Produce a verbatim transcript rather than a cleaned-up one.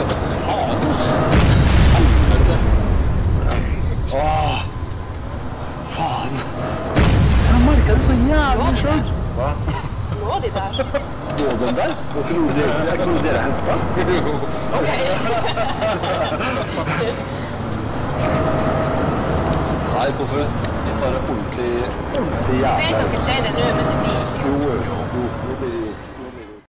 Faen, ass. Helvete. Åh. Faen. Jeg merket det så jævlig selv. Hva? Lå de der? Lå den der? Det er ikke noe dere, det er ikke noe dere hentet. Ok. Nei, hvorfor? Vi tar det ordentlig, ordentlig jævlig. Jeg vet dere sier det nå, men det blir ikke. Jo, jo, jo. Nå blir det jo.